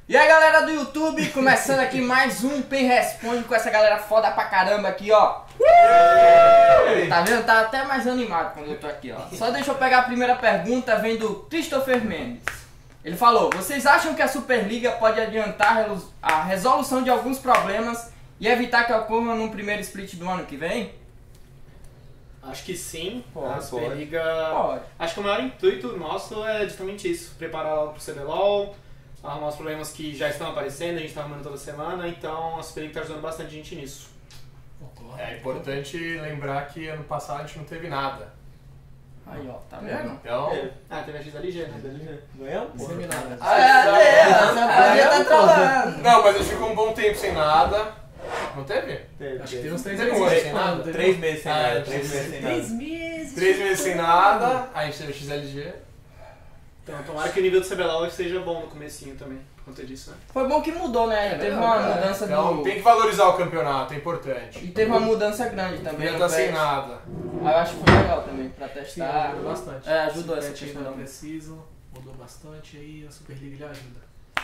E aí galera do YouTube, começando aqui mais um Pen Responde com essa galera foda pra caramba aqui, ó. Tá vendo? Tá até mais animado quando eu tô aqui, ó. Só deixa eu pegar a primeira pergunta, vem do Christopher Mendes. Ele falou: vocês acham que a Superliga pode adiantar a resolução de alguns problemas e evitar que ocorra num primeiro split do ano que vem? Acho que sim, Pode, a Superliga. Pode. Acho que o maior intuito nosso é justamente isso: preparar ela pro CBLOL, arrumar os problemas que já estão aparecendo, a gente tá arrumando toda semana, então a Superliga tá ajudando bastante gente nisso. É importante lembrar que ano passado a gente não teve nada. Aí, ó, tá vendo? Então, Teve a XLG, né? Ganhamos? Essa rapaziada tá trolando. não, mas a gente ficou um bom tempo sem nada. Não teve? Acho que tem uns 3 Teve meses um ano sem sem nada. nada? 3 meses sem nada. 3 meses sem nada. 3 meses. 3 meses sem nada, aí a gente teve a XLG. Então tomara que o nível do CBLOL seja bom no comecinho também, por conta disso, né? Foi bom que mudou, né? Teve uma mudança Então do... tem que valorizar o campeonato, é importante. E teve uma mudança grande também. Podia no estar sem PES. nada. Aí eu acho que foi legal também pra Sim, testar. ajudou bastante. É, ajudou essa Esse questão. não preciso, mudou bastante aí a Superliga ele ajuda.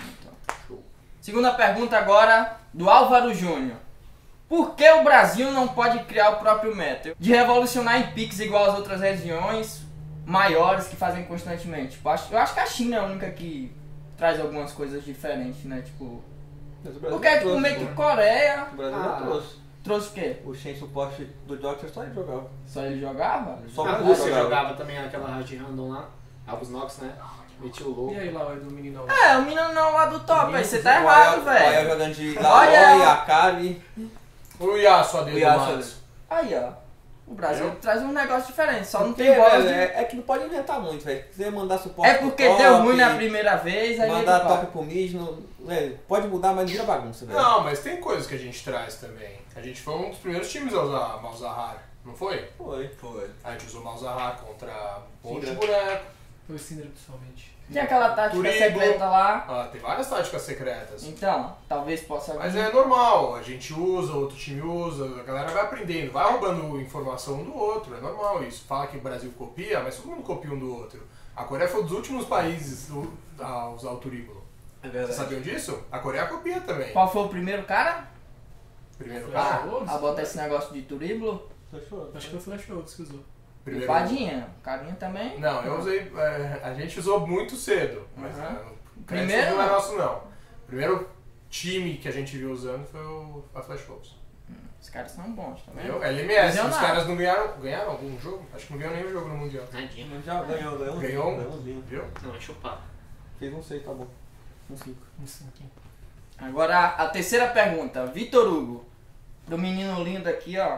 Segunda pergunta agora do Álvaro Júnior. Por que o Brasil não pode criar o próprio meta? De revolucionar em Pix igual as outras regiões maiores que fazem constantemente. Tipo, eu acho que a China é a única que traz algumas coisas diferentes, né? Tipo, porque tipo, meio que Coreia O Brasil já trouxe. trouxe o quê? O Shen suporte do Doctor só ele jogava. Só ele jogava? Só A o Rússia jogava. jogava também aquela hard random lá, Albus Nox, né? Metia o louco. E aí lá, o do menino? É, o menino não lá do top, aí você tá O Aya- errado, O Aya velho. jogando de Olha! Laoi, Akali. O Yasuo a dedo O do Yasuo. Matos. Aí, ó. O Brasil traz um negócio diferente, só não Porque, tem voz velho, de... é que não pode inventar muito, velho. Se você mandar suporte É pro porque top, deu ruim na primeira vez, aí mandar ele top pro mid, velho, pode mudar, mas não vira bagunça, velho. Não, mas tem coisas que a gente traz também. A gente foi um dos primeiros times a usar Malzahar, não foi? Foi. A gente usou Malzahar contra um monte de Syndra. boneco. Foi o Syndra principalmente. Tem aquela tática Turibo. secreta lá. Ah, tem várias táticas secretas. Então, talvez possa... Mas é normal, a gente usa, outro time usa, a galera vai aprendendo, vai roubando informação um do outro, é normal isso. Fala que o Brasil copia, mas todo mundo copia um do outro. A Coreia foi um dos últimos países a usar o turíbulo. É Vocês sabiam disso? A Coreia copia também. Qual foi o primeiro cara Primeiro Foi cara. a a botar esse negócio de turíbulo? Acho que foi o Flash Wolves que usou. Primeiro... Fadinha. Carinha também. Não, eu usei. A gente usou muito cedo, mas Aham. o Primeiro crédito não é não. nosso não. O primeiro time que a gente viu usando foi a Flash Wolves. Os caras são bons também. Viu? LMS, os Visionário. caras não ganharam algum jogo? Acho que não ganhou nenhum jogo no Mundial. Nadinha. Já ganhou, Ganhou? umzinho. Viu? Não, é chupar. Fez um 6, tá bom. Um 5. Um 5. Agora a terceira pergunta. Vitor Hugo. Pro menino lindo aqui, ó.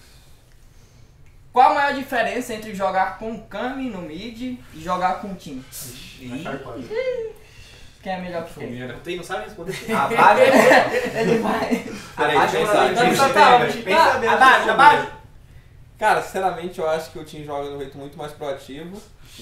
Qual a maior diferença entre jogar com Kami no mid e jogar com Tim? Quem é melhor que quem? Não sabe responder. A base Ele vai. Peraí, Abaixo. Cara, sinceramente eu acho que o Tim joga de um jeito muito mais proativo.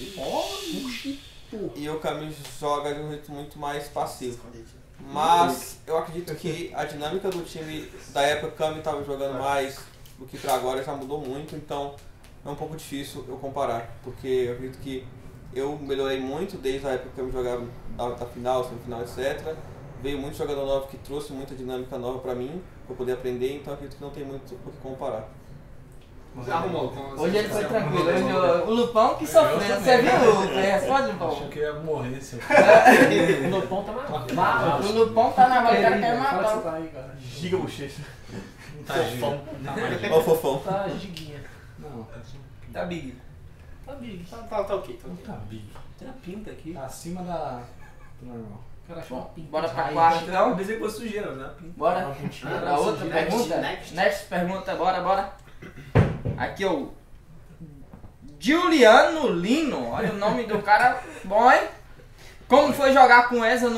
E o Camille joga de um jeito muito mais passivo. Mas eu acredito que a dinâmica do time da época que o Camille estava jogando mais do que pra agora já mudou muito, então é um pouco difícil eu comparar. Porque eu acredito que eu melhorei muito desde a época que eu jogava da final, semifinal, etc. Veio muito jogador novo que trouxe muita dinâmica nova pra mim, pra eu poder aprender, então eu acredito que não tem muito o que comparar. Arrumou. Hoje ele foi tranquilo. Hoje o Lupão que sofreu. Você viu? Responde, Lupão. Achei que ia morrer, seu. O Lopão tá O Lupão tá na rua, o cara quer Fala que você matar. tá aí, cara. Giga bochecha. Tá giga. Olha o fofão. Tá giguinha. Não, Tá big. tá big. Tá ok. Não tá big. Tem a pinta aqui. Tá acima da... do normal. Cara, achou uma pinta. Bora pra Raiz. quarta Eu então. pensei que fosse sujeira, né? Pinta. Bora. A outra Next, pergunta? next. Next pergunta, bora. Aqui o Giuliano Lino. Olha o nome do cara bom, hein? Como foi jogar com Eza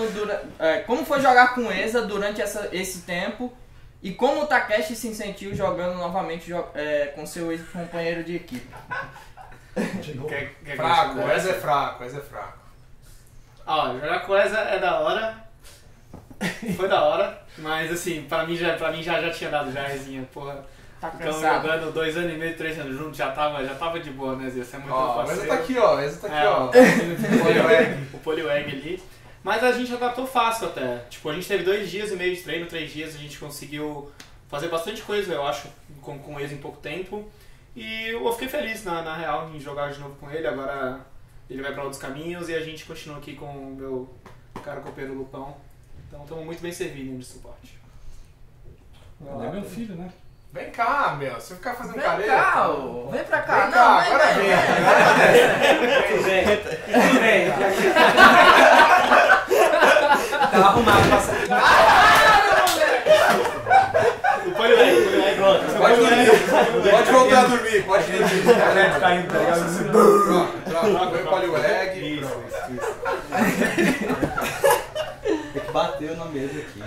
durante esse tempo? E como o Takeshi se sentiu jogando novamente com seu ex-companheiro de equipe? De novo. Fraco, essa é fraco, essa é fraco. Ó, jogar com essa é da hora. Foi da hora. Mas assim, pra mim já tinha dado já a resinha, porra. Tá Ficamos cansado? jogando 2 anos e meio, 3 anos juntos, já tava de boa, né, Zé? Você é muito Ó, parceiro. essa tá aqui, ó. Essa tá aqui, É, ó. o Poliwag ali. Mas a gente adaptou fácil até. Tipo, a gente teve 2 dias e meio de treino, 3 dias, a gente conseguiu fazer bastante coisa, eu acho, com eles em pouco tempo. E eu fiquei feliz, na real, em jogar de novo com ele. Agora ele vai pra outros caminhos e a gente continua aqui com o meu cara copeiro Lupão. Então estamos muito bem servidos de suporte. Ele é meu filho, né? Vem cá, meu. Você ficar fazendo Vem careta. cá, ô. Vem pra cá. Vem cá, agora vem. Tava arrumado pra sair. Põe o leg, pronto. Pode voltar a dormir, pode dormir. Caindo, tá ligado? Pronto, põe o polyleg. Isso. Tem que bater na mesa aqui.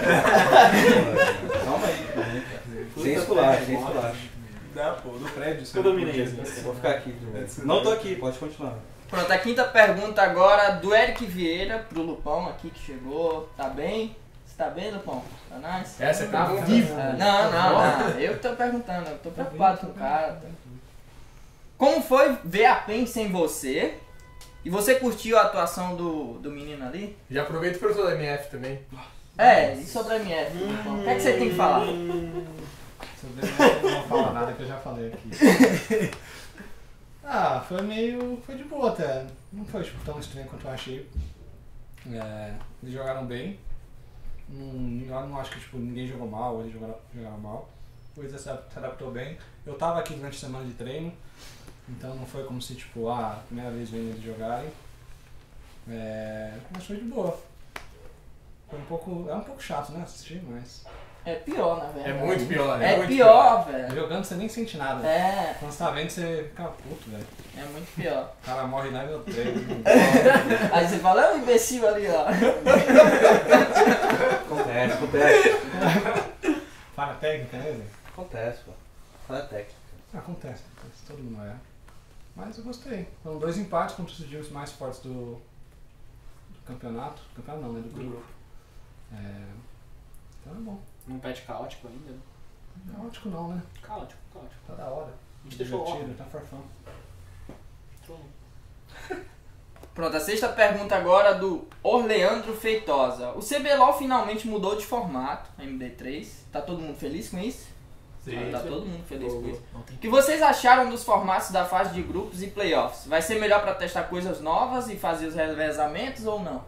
Calma aí. Sem esculacho, sem esculacho. Dá, pô, do prédio. Eu dominei. Vou ficar aqui. Não tô aqui, pode continuar. Pronto, a quinta pergunta agora do Eric Vieira pro Lupão aqui que chegou. Tá bem? Você tá bem, Lupão? Tá nice? Essa é a pergunta? Não. Eu que tô perguntando, eu tô preocupado com o cara. Tá? Como foi ver a PEN sem você? E você curtiu a atuação do menino ali? Já aproveita e perguntou da MF também. E sobre a MF, Lupão? O que é que você tem que falar? Sobre isso, eu não vou falar nada que eu já falei aqui. Foi de boa até. Não foi tipo, tão estranho quanto eu achei. Eles jogaram bem. Eu não acho que tipo, ninguém jogou mal, ou eles jogaram mal. O Isa se adaptou bem. Eu tava aqui durante a semana de treino, então não foi como se tipo, a primeira vez vendo eles jogarem. Mas foi de boa. Foi um pouco chato, né? Assistir, mas. É pior, na verdade. É muito pior, né? É muito pior, velho. Jogando você nem sente nada. Quando você tá vendo, você fica puto, velho. É muito pior. O cara morre lá e meu treino. Aí você fala, é um imbecil ali, ó. Acontece. Falha técnica, né, velho? Acontece, pô. Falha técnica. Acontece, todo mundo é. Mas eu gostei. Foram 2 empates contra os times mais fortes do campeonato. Do campeonato não, né? Do grupo. Então é bom. Num patch caótico ainda, né? Caótico não, né? Caótico. Tá da hora. A gente deixou Divertido, tá farfão. Pronto, a sexta pergunta agora do Orleandro Feitosa. O CBLOL finalmente mudou de formato, MD3. Tá todo mundo feliz com isso? Sim. Tá todo mundo feliz com isso. O que vocês acharam dos formatos da fase de grupos e playoffs? Vai ser melhor pra testar coisas novas e fazer os revezamentos ou não?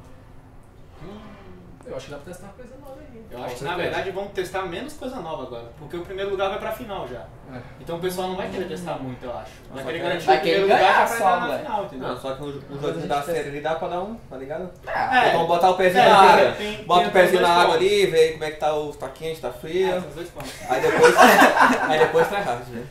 Eu acho que dá pra testar uma coisa nova aí. Eu acho que na verdade vão testar menos coisa nova agora, porque o primeiro lugar vai pra final já. Então o pessoal não vai querer testar muito, eu acho. Vai querer garantir vai o primeiro querer lugar ganhar pra só, entrar na velho. final, entendeu? Não, só que o jogo da série ali dá pra dar um, tá ligado? É. Vamos botar o pezinho É, na água. tem Bota o os pezinho dois na água pontos. ali, vê como é que tá, tá quente, tá frio. Os 2 pontos. Aí depois traz hard, né?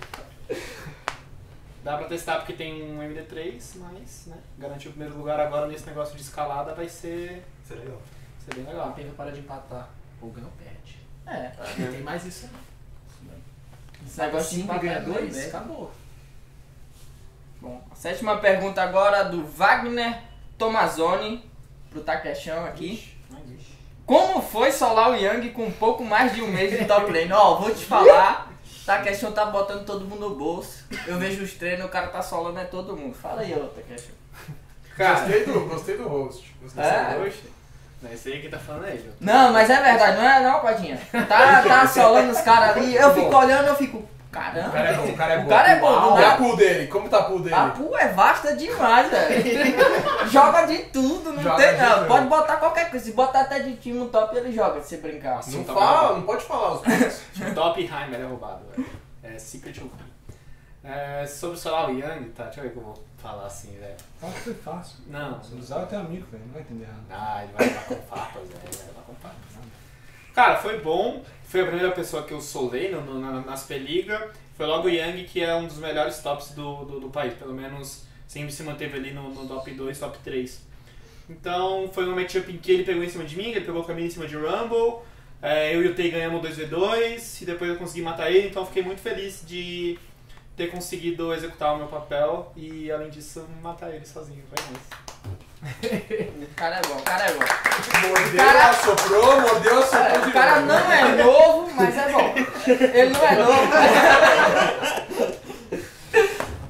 Dá pra testar porque tem um MD3, mas né, garantir o primeiro lugar agora nesse negócio de escalada vai ser legal. bem A legal. PEN vai parar de empatar. Ou ganha ou perde. Tem mais isso aí. Esse negócio de Sempre ganha empatar 2, é acabou. Bom, a sétima pergunta agora do Wagner Tomazoni pro Takeshão aqui. Como foi solar o Yang com um pouco mais de um mês de top lane? Ó, vou te falar, Takeshão tá botando todo mundo no bolso. Eu vejo os treinos, o cara tá solando todo mundo. Fala aí, ô Takeshão. Cara, Gostei do host. Gostei não é esse aí que tá falando aí, Jô. Não, mas é verdade, não é não, Padinha? Tá solando os caras ali, eu fico olhando, eu fico, caramba. O cara é bom, o cara é bom. O cara é bom, não E dá. a pool dele? Como tá a pool dele? A pool é vasta demais, velho. Joga de tudo, não Joga tem de não. tudo. Pode botar qualquer coisa. Se botar até de time top, ele joga, se você brincar. Não fala, não pode falar os pontos. Top Heimer é roubado, velho. É Secret of sobre o Solar Yang, tá? Deixa eu ver o que eu vou falar assim, velho. Fala que foi fácil. Não. Usar até amigo, velho. Não vai entender errado. Ah, ele vai levar com farpas, velho. Ele vai levar com farpas. Cara, foi bom. Foi a primeira pessoa que eu solei na Superliga. Foi logo o Yang, que é um dos melhores tops do país. Pelo menos sempre se manteve ali no top 2, top 3. Então foi um matchup em que ele pegou em cima de mim, ele pegou o caminho em cima de Rumble. Eu e o Tei ganhamos 2v2 e depois eu consegui matar ele. Então fiquei muito feliz de ter conseguido executar o meu papel e além disso matar ele sozinho. Foi isso. O cara é bom, o cara é bom. Mordeu, assoprou, mordeu, assoprou. O cara não é novo, mas é bom. Ele não é novo.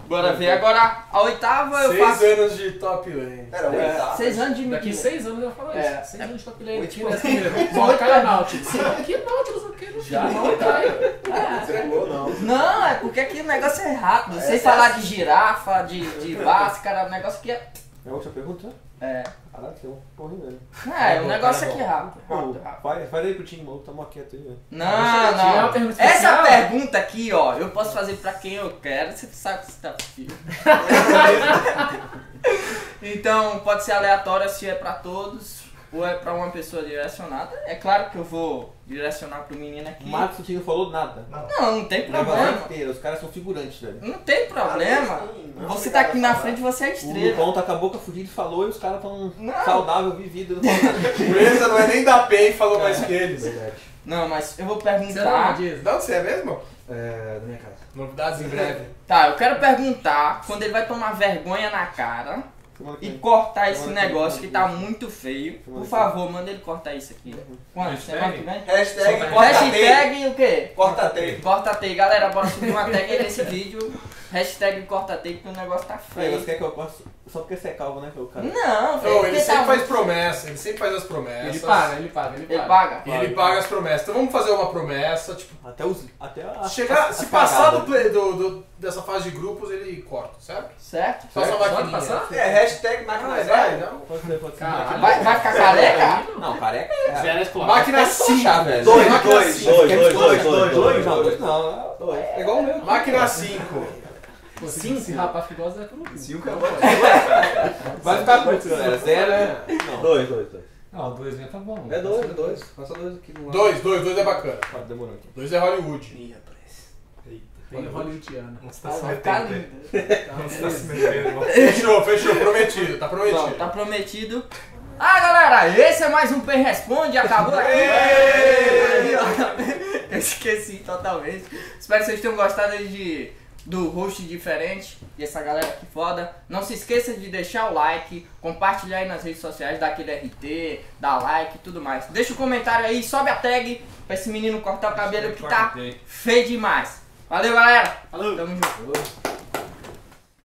Bora ver. Agora, a oitava eu 6 faço... anos de top lane. Era oitavo. 6 anos de Daqui mentira. 6 anos eu falo isso. É. 6 anos de top lane. Oito Aqui anos. nessa Só cai Nautilus. Que Nautilus eu quero? Já não cai. Você pulou, não. Não, é porque aqui o negócio é rápido. Sem falar de girafa, de Bhaskara, o negócio aqui é... É a última pergunta? É, Caralho, tem um porra velho. o negócio aqui é rápido. Rápido. Faz aí pro time, maluco, tá mó quieto aí, velho. Não, Tinha uma não. pergunta Essa especial? pergunta aqui, ó, eu posso fazer pra quem eu quero, você sabe que você tá filho. Então, pode ser aleatória se é pra todos ou é pra uma pessoa direcionada. É claro que eu vou direcionar pro menino aqui. O Marcos não falou nada. Não tem O negócio problema. inteiro, os caras são figurantes, velho. Não tem problema. Você tá aqui na frente, você é O estrela. Lupão tá com a boca fudida e falou e os caras tão Não. saudável, vivido, não falam nada. O Enza não é nem da PEN e falou mais que eles. Verdade. Não, mas eu vou Você não, perguntar. Dias. De onde você é mesmo? Da minha casa. Novidades em breve. Tá, eu quero perguntar quando ele vai tomar vergonha na cara e cortar esse negócio que tá muito feio. Por favor, manda ele cortar isso aqui. Quando? Semana que vem? Hashtag corta T. Hashtag o quê? Corta T. Corta T. Galera, bora subir uma tag aí nesse vídeo. Hashtag corta T, porque o negócio tá Aí, feio. você quer que eu corte só porque você é calvo, né, que é o cara? Não, velho. Não, porque ele sempre tá faz muito- promessa, ele sempre faz as promessas. Ele paga, ele paga, ele Ele paga. paga? E ele paga as promessas. Então vamos fazer uma promessa, tipo, Até a. chegar, se passar dessa fase de grupos, ele corta, certo? Certo? Só essa Pode maquininha. passar? É, hashtag máquina Vai, zero. não. Pode ser, pode ser. Caralho. Vai ficar careca? Não, careca. Zero escolar. Máquina só 5. achar, velho. Dois, Máquina dois, 5. dois. Não, dois não. É igual o meu. Máquina 5. Pô, esse rapaz que gosta é pro 5 Vai ficar curto, galera. Zero. Não. 2. Não, 2 já tá bom. É 2. Passa 2 aqui no lado. 2 é bacana. Pode, demorou aqui. 2 é Hollywood. Ih, rapaz. Bem hollywoodiano. Vai ficar lindo. Fechou, prometido, tá prometido. Pronto, tá prometido. Ah, galera, esse é mais um Pen Responde, acabou aqui. Aí, ó. Eu esqueci totalmente. Espero que vocês tenham gostado aí do host diferente, dessa galera aqui foda. Não se esqueça de deixar o like, compartilhar aí nas redes sociais, dar aquele RT, dar like e tudo mais. Deixa o comentário aí, sobe a tag pra esse menino cortar o cabelo que tá feio demais. Valeu, galera. Falou. Tamo junto.